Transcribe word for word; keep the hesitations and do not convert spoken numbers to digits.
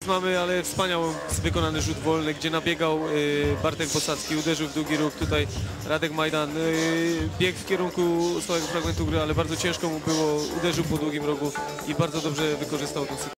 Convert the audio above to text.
Mamy, ale wspaniały wykonany rzut wolny, gdzie nabiegał y, Bartek Bosacki, uderzył w długi róg, tutaj Radek Majdan y, biegł w kierunku stałego fragmentu gry, ale bardzo ciężko mu było, uderzył po długim rogu i bardzo dobrze wykorzystał tę sytuację.